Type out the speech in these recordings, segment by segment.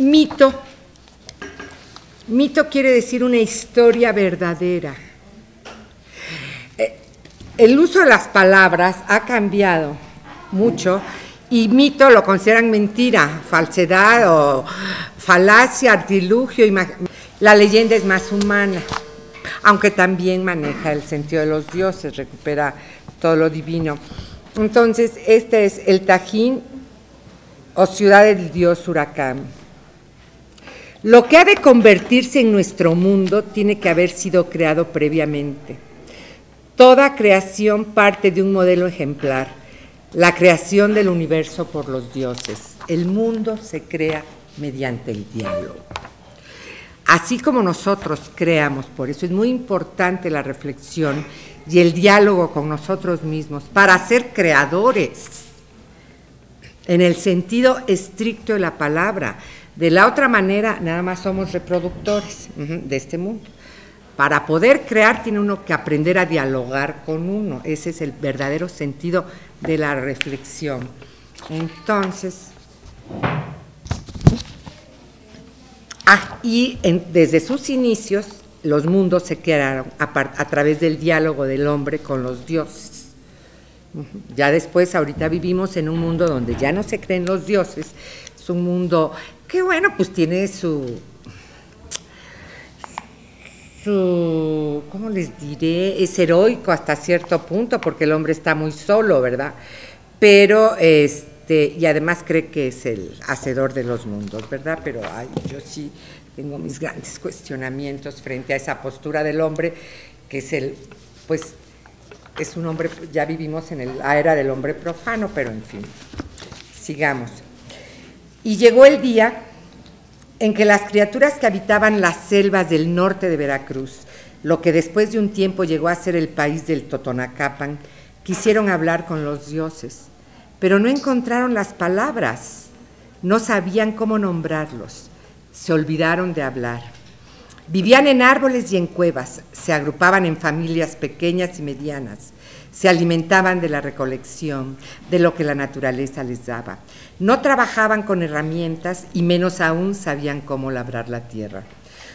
Mito. Mito quiere decir una historia verdadera. El uso de las palabras ha cambiado mucho y mito lo consideran mentira, falsedad o falacia, artilugio. La leyenda es más humana, aunque también maneja el sentido de los dioses, recupera todo lo divino. Entonces, este es el Tajín o ciudad del dios huracán. Lo que ha de convertirse en nuestro mundo tiene que haber sido creado previamente. Toda creación parte de un modelo ejemplar, la creación del universo por los dioses. El mundo se crea mediante el diálogo. Así como nosotros creamos, por eso es muy importante la reflexión y el diálogo con nosotros mismos para ser creadores, en el sentido estricto de la palabra. De la otra manera, nada más somos reproductores de este mundo. Para poder crear tiene uno que aprender a dialogar con uno. Ese es el verdadero sentido de la reflexión. Entonces, desde sus inicios, los mundos se crearon a través del diálogo del hombre con los dioses. Ya después, ahorita vivimos en un mundo donde ya no se creen los dioses. Es un mundo que, bueno, pues tiene su ¿cómo les diré? Es heroico hasta cierto punto, porque el hombre está muy solo, ¿verdad? Pero, y además cree que es el hacedor de los mundos, ¿verdad? Pero yo sí tengo mis grandes cuestionamientos frente a esa postura del hombre, que es es un hombre, ya vivimos en la era del hombre profano, pero en fin, sigamos. Y llegó el día en que las criaturas que habitaban las selvas del norte de Veracruz, lo que después de un tiempo llegó a ser el país del Totonacapan, quisieron hablar con los dioses, pero no encontraron las palabras, no sabían cómo nombrarlos, se olvidaron de hablar. Vivían en árboles y en cuevas, se agrupaban en familias pequeñas y medianas, se alimentaban de la recolección, de lo que la naturaleza les daba. No trabajaban con herramientas y menos aún sabían cómo labrar la tierra.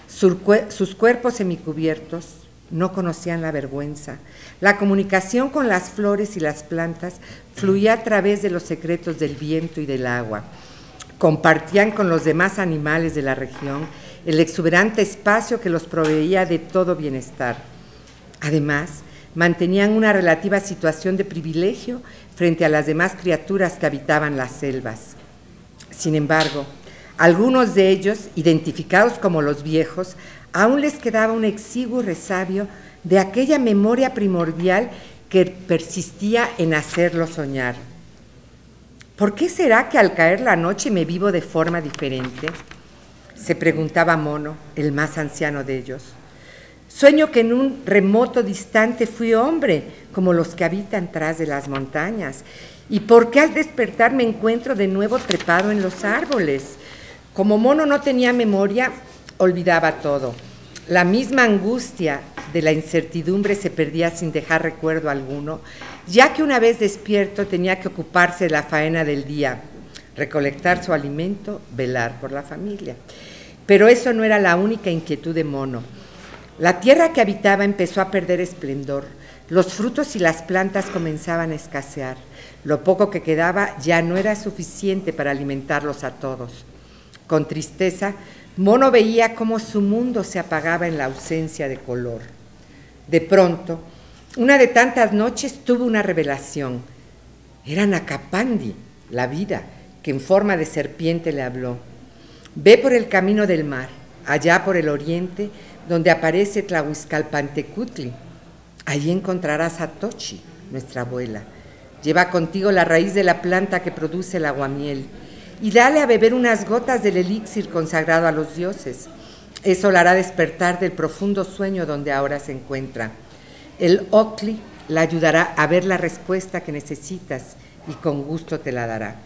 Sus cuerpos semicubiertos no conocían la vergüenza. La comunicación con las flores y las plantas fluía a través de los secretos del viento y del agua. Compartían con los demás animales de la región el exuberante espacio que los proveía de todo bienestar. Además, mantenían una relativa situación de privilegio frente a las demás criaturas que habitaban las selvas. Sin embargo, algunos de ellos, identificados como los viejos, aún les quedaba un exiguo resabio de aquella memoria primordial que persistía en hacerlos soñar. ¿Por qué será que al caer la noche me vivo de forma diferente?, se preguntaba Mono, el más anciano de ellos. Sueño que en un remoto distante fui hombre, como los que habitan tras de las montañas. ¿Y por qué al despertar me encuentro de nuevo trepado en los árboles? Como Mono no tenía memoria, olvidaba todo. La misma angustia de la incertidumbre se perdía sin dejar recuerdo alguno, ya que una vez despierto tenía que ocuparse de la faena del día, recolectar su alimento, velar por la familia. Pero eso no era la única inquietud de Mono. La tierra que habitaba empezó a perder esplendor, los frutos y las plantas comenzaban a escasear, lo poco que quedaba ya no era suficiente para alimentarlos a todos. Con tristeza, Mono veía cómo su mundo se apagaba en la ausencia de color. De pronto, una de tantas noches tuvo una revelación. Era Nacapandi, la vida, que en forma de serpiente le habló. Ve por el camino del mar, allá por el oriente, donde aparece Tlahuizcalpantecutli. Allí encontrarás a Tochi, nuestra abuela. Lleva contigo la raíz de la planta que produce el aguamiel y dale a beber unas gotas del elixir consagrado a los dioses. Eso la hará despertar del profundo sueño donde ahora se encuentra. El Octli la ayudará a ver la respuesta que necesitas y con gusto te la dará.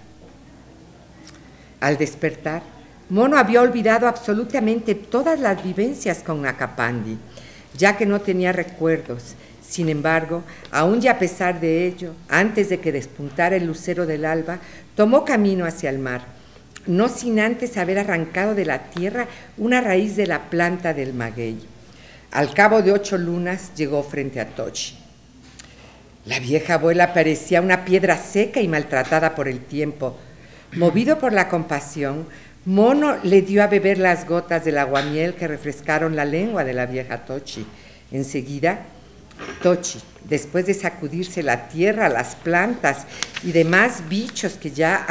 Al despertar, Mono había olvidado absolutamente todas las vivencias con Nacapandi, ya que no tenía recuerdos. Sin embargo, aún y a pesar de ello, antes de que despuntara el lucero del alba, tomó camino hacia el mar. no sin antes haber arrancado de la tierra una raíz de la planta del maguey. Al cabo de 8 lunas llegó frente a Tochi. La vieja abuela parecía una piedra seca y maltratada por el tiempo. Movido por la compasión, Mono le dio a beber las gotas del aguamiel que refrescaron la lengua de la vieja Tochi. Enseguida, Tochi, después de sacudirse la tierra, las plantas y demás bichos que ya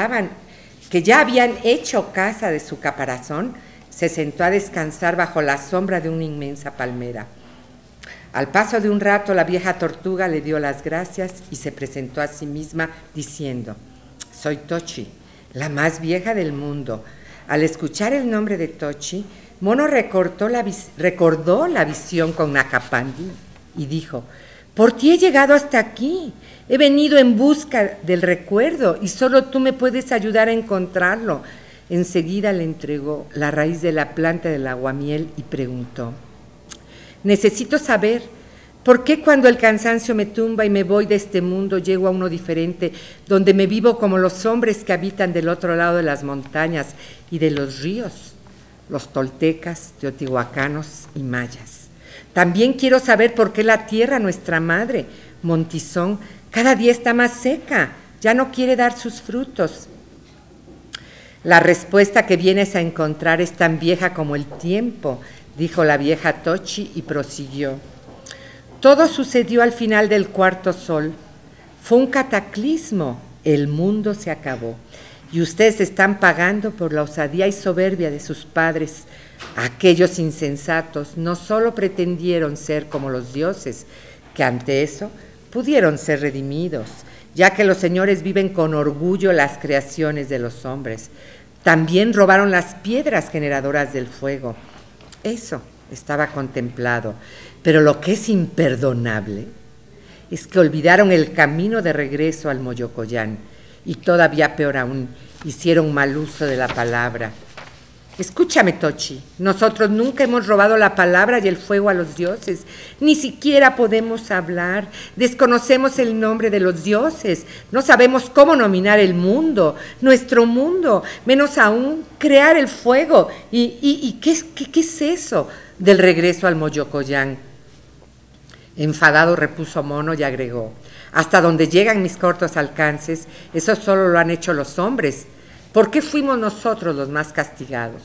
habían hecho casa de su caparazón, se sentó a descansar bajo la sombra de una inmensa palmera. Al paso de un rato, la vieja tortuga le dio las gracias y se presentó a sí misma diciendo: «Soy Tochi, la más vieja del mundo». Al escuchar el nombre de Tochi, Mono recordó la visión con Nakapandi y dijo: «Por ti he llegado hasta aquí. He venido en busca del recuerdo y solo tú me puedes ayudar a encontrarlo». Enseguida le entregó la raíz de la planta del aguamiel y preguntó: «Necesito saber por qué cuando el cansancio me tumba y me voy de este mundo llego a uno diferente, donde me vivo como los hombres que habitan del otro lado de las montañas y de los ríos, los toltecas, teotihuacanos y mayas. También quiero saber por qué la tierra, nuestra madre, Montizón, cada día está más seca, ya no quiere dar sus frutos». «La respuesta que vienes a encontrar es tan vieja como el tiempo», dijo la vieja Tochi y prosiguió: «Todo sucedió al final del cuarto sol. Fue un cataclismo, el mundo se acabó. Y ustedes están pagando por la osadía y soberbia de sus padres. Aquellos insensatos no solo pretendieron ser como los dioses, que ante eso pudieron ser redimidos, ya que los señores viven con orgullo las creaciones de los hombres. También robaron las piedras generadoras del fuego. Eso estaba contemplado, pero lo que es imperdonable es que olvidaron el camino de regreso al Moyocoyán y todavía peor aún, hicieron mal uso de la palabra. Escúchame, Tochi, nosotros nunca hemos robado la palabra y el fuego a los dioses, ni siquiera podemos hablar, desconocemos el nombre de los dioses, no sabemos cómo nominar el mundo, nuestro mundo, menos aún crear el fuego. ¿Y qué es eso del regreso al Moyocoyán? Enfadado repuso Mono y agregó: «Hasta donde llegan mis cortos alcances, eso solo lo han hecho los hombres. ¿Por qué fuimos nosotros los más castigados?»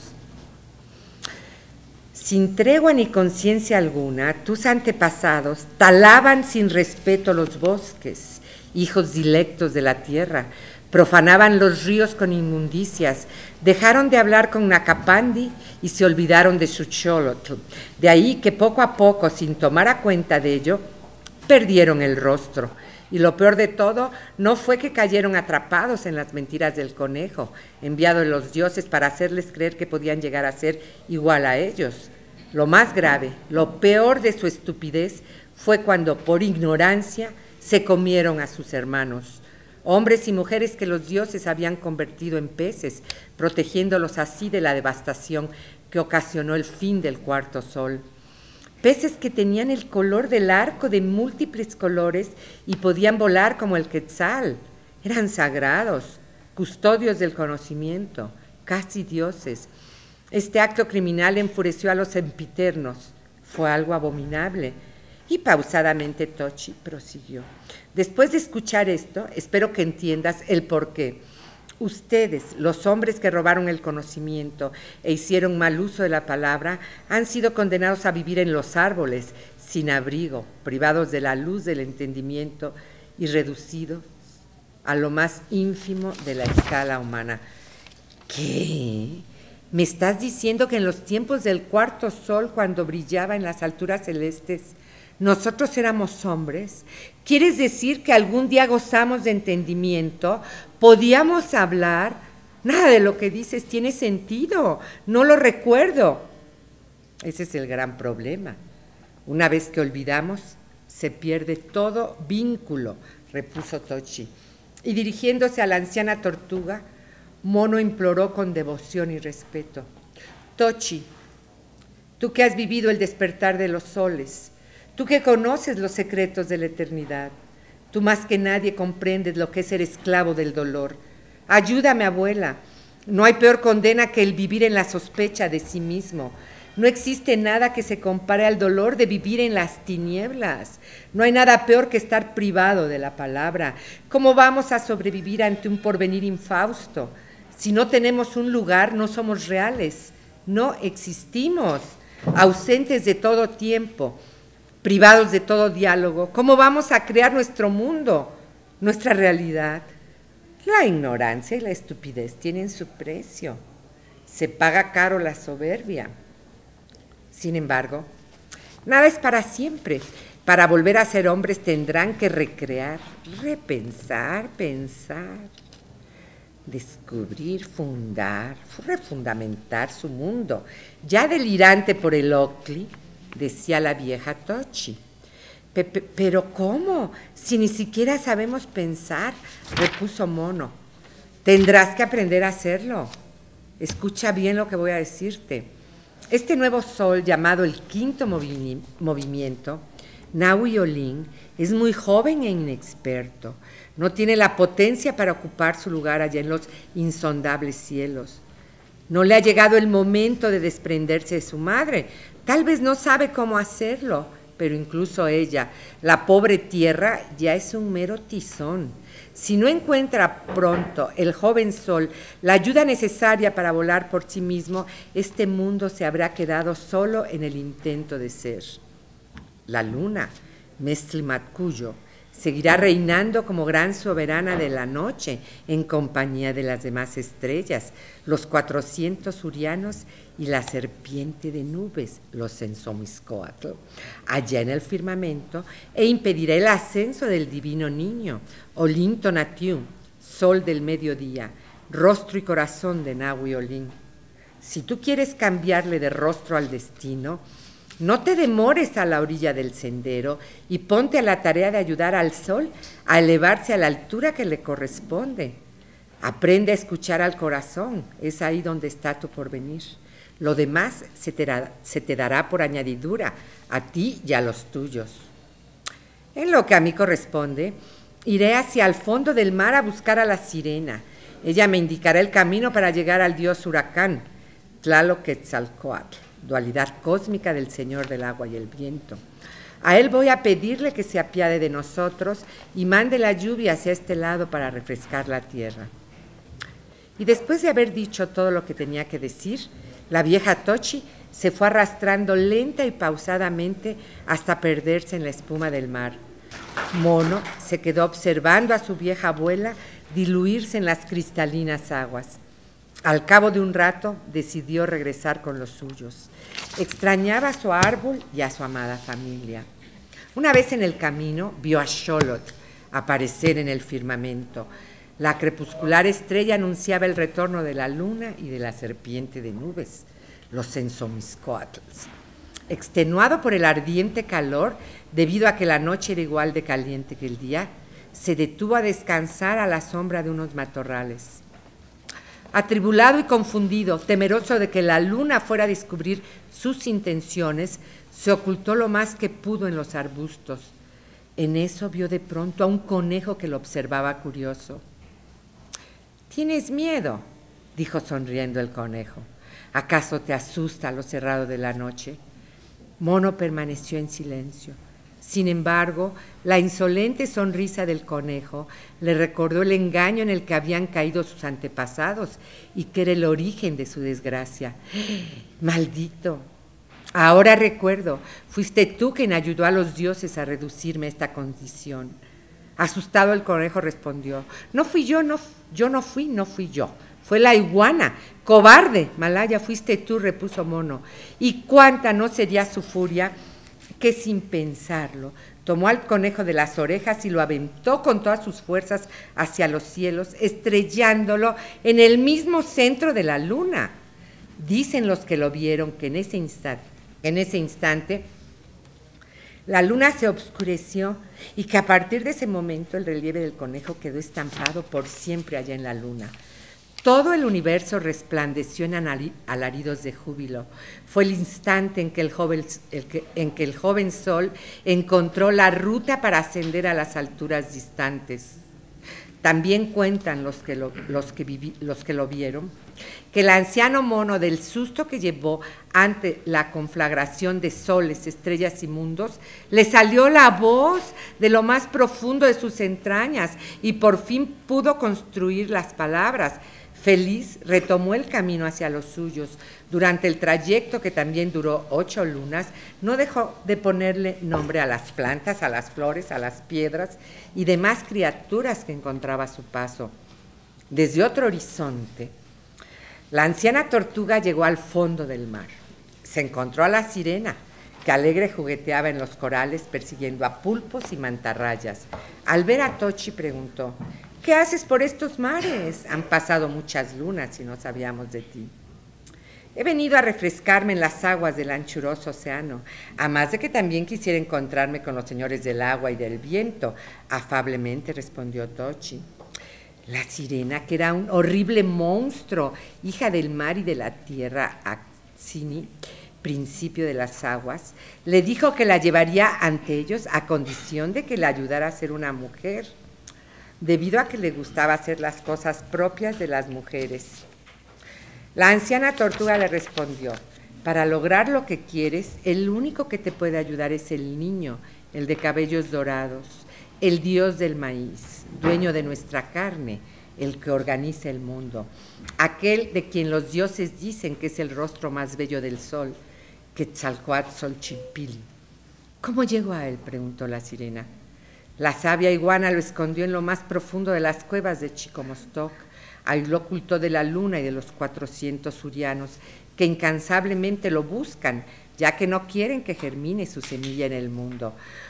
Sin tregua ni conciencia alguna, tus antepasados talaban sin respeto los bosques, hijos dilectos de la tierra, profanaban los ríos con inmundicias, dejaron de hablar con Nakapandi y se olvidaron de su Xolotl. De ahí que poco a poco, sin tomar a cuenta de ello, perdieron el rostro. Y lo peor de todo no fue que cayeron atrapados en las mentiras del conejo, enviado de los dioses para hacerles creer que podían llegar a ser igual a ellos. Lo más grave, lo peor de su estupidez fue cuando, por ignorancia, se comieron a sus hermanos, hombres y mujeres que los dioses habían convertido en peces, protegiéndolos así de la devastación que ocasionó el fin del cuarto sol. Peces que tenían el color del arco de múltiples colores y podían volar como el quetzal. Eran sagrados, custodios del conocimiento, casi dioses. Este acto criminal enfureció a los sempiternos. Fue algo abominable. Y pausadamente Tochi prosiguió: «Después de escuchar esto, espero que entiendas el porqué. Ustedes, los hombres que robaron el conocimiento e hicieron mal uso de la palabra, han sido condenados a vivir en los árboles, sin abrigo, privados de la luz del entendimiento y reducidos a lo más ínfimo de la escala humana». ¿Qué? ¿Me estás diciendo que en los tiempos del cuarto sol, cuando brillaba en las alturas celestes, nosotros éramos hombres? ¿Quieres decir que algún día gozamos de entendimiento? ¿Podíamos hablar? Nada de lo que dices tiene sentido. No lo recuerdo. Ese es el gran problema. Una vez que olvidamos, se pierde todo vínculo, repuso Tochi. Y dirigiéndose a la anciana tortuga, Mono imploró con devoción y respeto: «Tochi, tú que has vivido el despertar de los soles, tú que conoces los secretos de la eternidad, tú más que nadie comprendes lo que es ser esclavo del dolor. Ayúdame, abuela, No hay peor condena que el vivir en la sospecha de sí mismo. No existe nada que se compare al dolor de vivir en las tinieblas. No hay nada peor que estar privado de la palabra. ¿Cómo vamos a sobrevivir ante un porvenir infausto? Si no tenemos un lugar, no somos reales. No existimos, ausentes de todo tiempo, privados de todo diálogo. ¿Cómo vamos a crear nuestro mundo, nuestra realidad? La ignorancia y la estupidez tienen su precio. Se paga caro la soberbia. Sin embargo, nada es para siempre. Para volver a ser hombres tendrán que recrear, repensar, pensar, descubrir, fundar, refundamentar su mundo. Ya delirante por el Occli, decía la vieja Tochi. Pero ¿cómo? Si ni siquiera sabemos pensar, repuso Mono. Tendrás que aprender a hacerlo. Escucha bien lo que voy a decirte. Este nuevo sol, llamado el quinto movimiento, Nahui Olin, es muy joven e inexperto. No tiene la potencia para ocupar su lugar allá en los insondables cielos. No le ha llegado el momento de desprenderse de su madre. Tal vez no sabe cómo hacerlo, pero incluso ella, la pobre tierra, ya es un mero tizón. Si no encuentra pronto el joven sol la ayuda necesaria para volar por sí mismo, este mundo se habrá quedado solo en el intento de ser. La luna, Mestlimatcuyo, seguirá reinando como gran soberana de la noche en compañía de las demás estrellas, los 400 urianos y la serpiente de nubes, los Sensomiscoatl, allá en el firmamento, e impedirá el ascenso del divino niño, Olintonatiu, sol del mediodía, rostro y corazón de Nahui Olin. Si tú quieres cambiarle de rostro al destino, no te demores a la orilla del sendero y ponte a la tarea de ayudar al sol a elevarse a la altura que le corresponde. Aprende a escuchar al corazón, es ahí donde está tu porvenir. Lo demás se te dará por añadidura a ti y a los tuyos. En lo que a mí corresponde, iré hacia el fondo del mar a buscar a la sirena. Ella me indicará el camino para llegar al dios huracán, Tlaloquetzalcoatl, dualidad cósmica del Señor del agua y el viento. A él voy a pedirle que se apiade de nosotros y mande la lluvia hacia este lado para refrescar la tierra. Y después de haber dicho todo lo que tenía que decir, la vieja Tochi se fue arrastrando lenta y pausadamente hasta perderse en la espuma del mar. Mono se quedó observando a su vieja abuela diluirse en las cristalinas aguas. Al cabo de un rato decidió regresar con los suyos. Extrañaba a su árbol y a su amada familia. Una vez en el camino vio a Xolotl aparecer en el firmamento. La crepuscular estrella anunciaba el retorno de la luna y de la serpiente de nubes, los Sensomiscoatls. Extenuado por el ardiente calor, debido a que la noche era igual de caliente que el día, se detuvo a descansar a la sombra de unos matorrales. Atribulado y confundido, temeroso de que la luna fuera a descubrir sus intenciones, se ocultó lo más que pudo en los arbustos. En eso vio de pronto a un conejo que lo observaba curioso. ¿Tienes miedo?, dijo sonriendo el conejo. ¿Acaso te asusta lo cerrado de la noche? Mono permaneció en silencio. Sin embargo, la insolente sonrisa del conejo le recordó el engaño en el que habían caído sus antepasados y que era el origen de su desgracia. ¡Maldito! Ahora recuerdo, fuiste tú quien ayudó a los dioses a reducirme a esta condición. Asustado el conejo respondió, no fui yo. Fue la iguana. ¡Cobarde! Malaya, fuiste tú, repuso Mono. Y cuánta no sería su furia que sin pensarlo tomó al conejo de las orejas y lo aventó con todas sus fuerzas hacia los cielos, estrellándolo en el mismo centro de la luna. Dicen los que lo vieron que en ese instante la luna se oscureció y que a partir de ese momento el relieve del conejo quedó estampado por siempre allá en la luna. Todo el universo resplandeció en alaridos de júbilo. Fue el instante en que el joven sol encontró la ruta para ascender a las alturas distantes. También cuentan los que lo vieron que el anciano mono, del susto que llevó ante la conflagración de soles, estrellas y mundos, le salió la voz de lo más profundo de sus entrañas y por fin pudo construir las palabras. Feliz, retomó el camino hacia los suyos. Durante el trayecto, que también duró 8 lunas, no dejó de ponerle nombre a las plantas, a las flores, a las piedras y demás criaturas que encontraba a su paso. Desde otro horizonte, la anciana tortuga llegó al fondo del mar. Se encontró a la sirena, que alegre jugueteaba en los corales persiguiendo a pulpos y mantarrayas. Al ver a Tochi preguntó: ¿qué haces por estos mares? Han pasado muchas lunas y no sabíamos de ti. He venido a refrescarme en las aguas del anchuroso océano, a más de que también quisiera encontrarme con los señores del agua y del viento, afablemente respondió Tochi. La sirena, que era un horrible monstruo, hija del mar y de la tierra, Atsini, principio de las aguas, le dijo que la llevaría ante ellos a condición de que le ayudara a ser una mujer, debido a que le gustaba hacer las cosas propias de las mujeres. La anciana tortuga le respondió: para lograr lo que quieres, el único que te puede ayudar es el niño, el de cabellos dorados, el dios del maíz, dueño de nuestra carne, el que organiza el mundo, aquel de quien los dioses dicen que es el rostro más bello del sol, Quetzalcóatl-Xolchimpili. ¿Cómo llegó a él?, preguntó la sirena. La sabia iguana lo escondió en lo más profundo de las cuevas de Chicomostoc, ahí lo ocultó de la luna y de los 400 urianos que incansablemente lo buscan, ya que no quieren que germine su semilla en el mundo.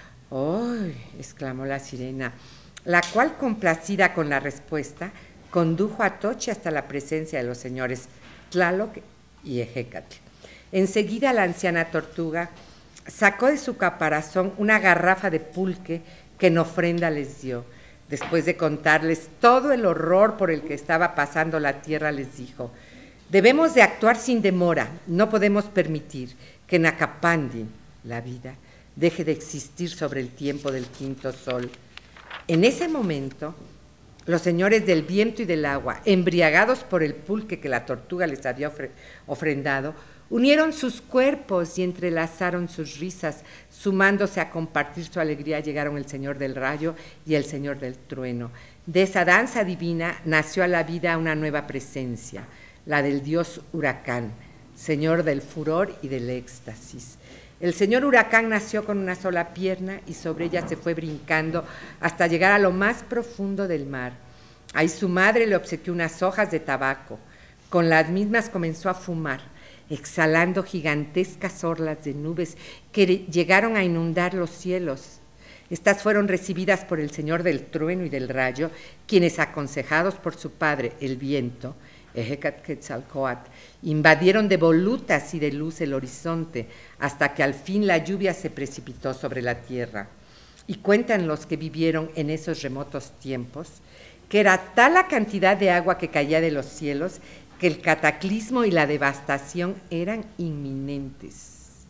¡Ay!, exclamó la sirena, la cual, complacida con la respuesta, condujo a Tochi hasta la presencia de los señores Tlaloc y Ejecatl. Enseguida la anciana tortuga sacó de su caparazón una garrafa de pulque que en ofrenda les dio. Después de contarles todo el horror por el que estaba pasando la tierra, les dijo: debemos de actuar sin demora, no podemos permitir que Nacapandi, la vida, deje de existir sobre el tiempo del quinto sol. En ese momento, los señores del viento y del agua, embriagados por el pulque que la tortuga les había ofrendado, unieron sus cuerpos y entrelazaron sus risas, sumándose a compartir su alegría. Llegaron el señor del rayo y el señor del trueno. De esa danza divina nació a la vida una nueva presencia, la del dios Huracán, señor del furor y del éxtasis. El señor Huracán nació con una sola pierna y sobre ella se fue brincando hasta llegar a lo más profundo del mar. Ahí su madre le obsequió unas hojas de tabaco. Con las mismas comenzó a fumar, exhalando gigantescas orlas de nubes que llegaron a inundar los cielos. Estas fueron recibidas por el señor del trueno y del rayo, quienes, aconsejados por su padre, el viento, Quetzalcóatl, invadieron de volutas y de luz el horizonte, hasta que al fin la lluvia se precipitó sobre la tierra. Y cuentan los que vivieron en esos remotos tiempos, que era tal la cantidad de agua que caía de los cielos, que el cataclismo y la devastación eran inminentes.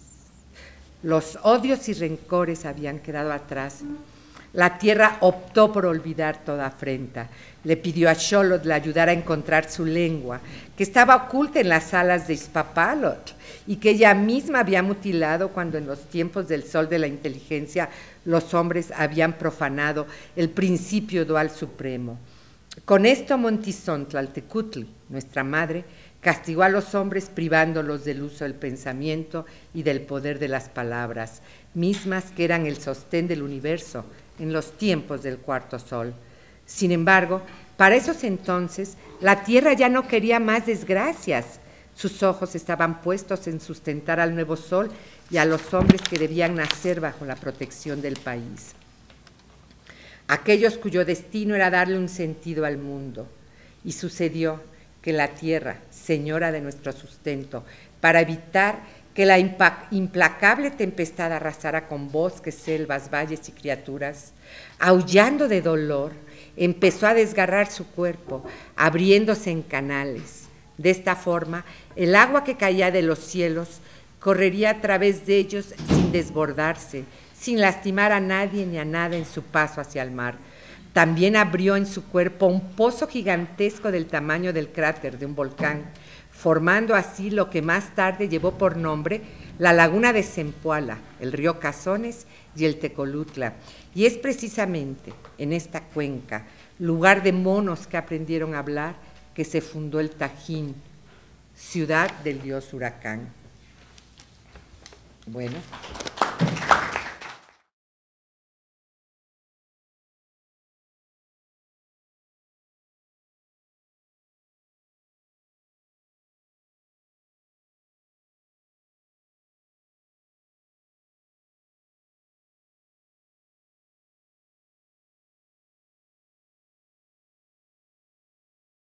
Los odios y rencores habían quedado atrás. La tierra optó por olvidar toda afrenta. Le pidió a Xolotl le ayudara a encontrar su lengua, que estaba oculta en las alas de Izpapalotl y que ella misma había mutilado cuando en los tiempos del sol de la inteligencia los hombres habían profanado el principio dual supremo. Con esto Montizón Tlaltecutli, nuestra madre, castigó a los hombres privándolos del uso del pensamiento y del poder de las palabras, mismas que eran el sostén del universo en los tiempos del cuarto sol. Sin embargo, para esos entonces, la tierra ya no quería más desgracias. Sus ojos estaban puestos en sustentar al nuevo sol y a los hombres que debían nacer bajo la protección del país. Aquellos cuyo destino era darle un sentido al mundo. Y sucedió que la tierra, señora de nuestro sustento, para evitar que la implacable tempestad arrasara con bosques, selvas, valles y criaturas, aullando de dolor, empezó a desgarrar su cuerpo, abriéndose en canales. De esta forma, el agua que caía de los cielos correría a través de ellos sin desbordarse, sin lastimar a nadie ni a nada en su paso hacia el mar. También abrió en su cuerpo un pozo gigantesco del tamaño del cráter de un volcán, formando así lo que más tarde llevó por nombre la laguna de Zempoala, el río Cazones y el Tecolutla. Y es precisamente en esta cuenca, lugar de monos que aprendieron a hablar, que se fundó el Tajín, ciudad del dios Huracán. Bueno.